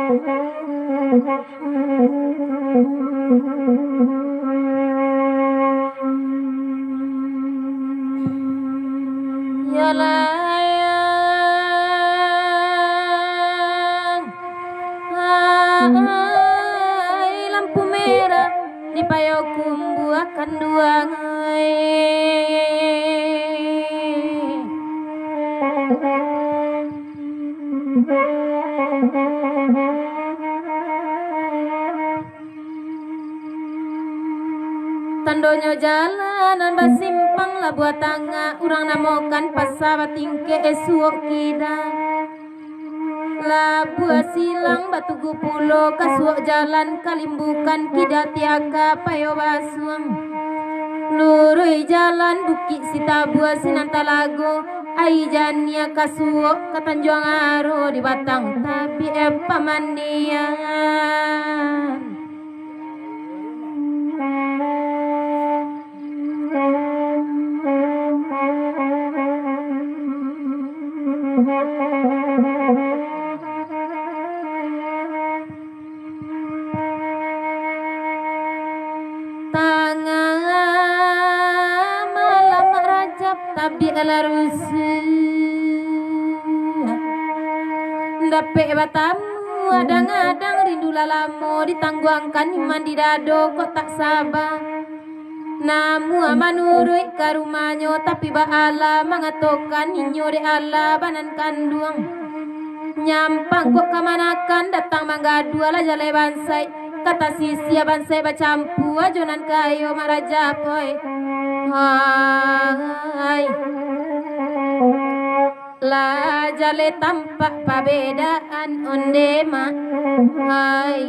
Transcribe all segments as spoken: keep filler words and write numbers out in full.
Ya layang, hai lampu merah di payokum buahkan duang. Tandonyo jalanan basimpang lah buat tangga urang namokan pasabat tingke esuok kida lah buat silang batu gupulo kasuok jalan kalimbukan kida tiaka payo basuang lurui jalan bukit sita buat sinantalago ai jania kasuok katanjuang aro di batang tapi epa mandian. Abdi alarus Dape batamu adang-adang rindu lalamo ditangguangkan iman di dado kok tak sabar namu amanurui ke rumahnya tapi ba'ala mengatokan inyo de ala banan kanduang nyampang kok kamanakan datang manggadu ala jalai bansai kata sisia bansai bacampu ajonan kayo maraja poy. Hai la jale tampak perbedaan ondema hai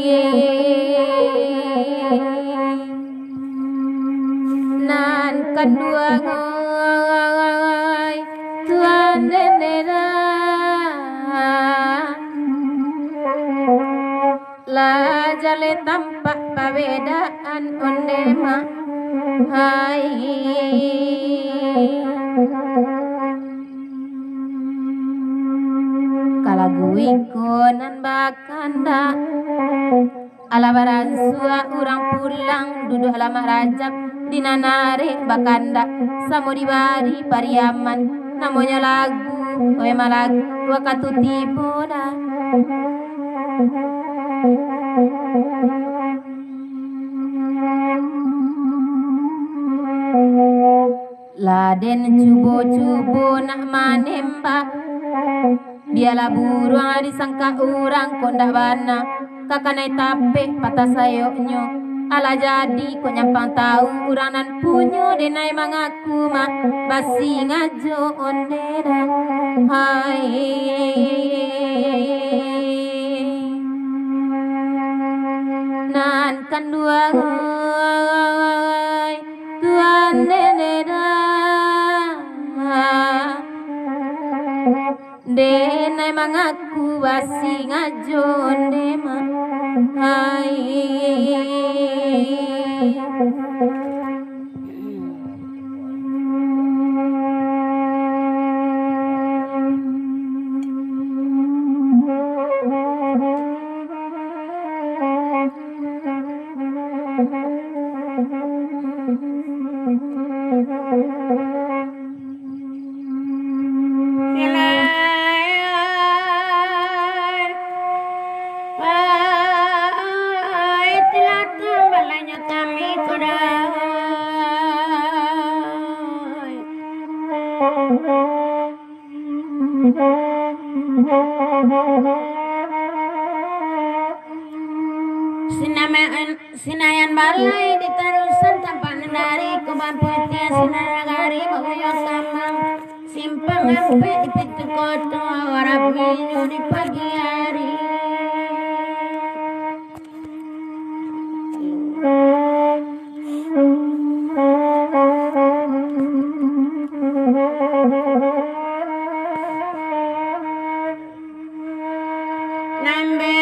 nan kedua ngai tuan denera la jale tampak perbedaan ondema hai kalaguiko nan bakanda ala baransua urang pulang duduk alamat rajab dinanare bakanda samo dibari pariaman namanya lagu oe malagu wakatu tiboda Laden cubo-cubo nak manembak biarlah buruang disangka urang kondak bana kakanai tape patah sayoknyo ala jadi kok nyampang tahu urang nan punyo denai mangaku mak basi ngajo ondera hai nan kan dua tuan denera denai mangaku basi ngajon dema hai Sinamaan, sinayan balai diterusan tanpa nari kubang putih sinaragari baguyo samang simpang ampe di pintu kota warap minyo di pagi hari nambe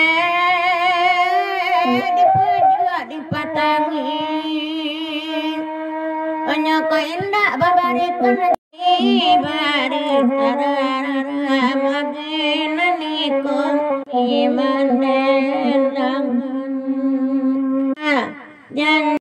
onyo ko indah babarikan ibari tarara maginaniko manenang. Jangan